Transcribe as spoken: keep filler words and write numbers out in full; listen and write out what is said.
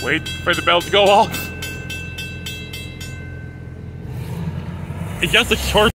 Wait for the bell to go off. It's just a short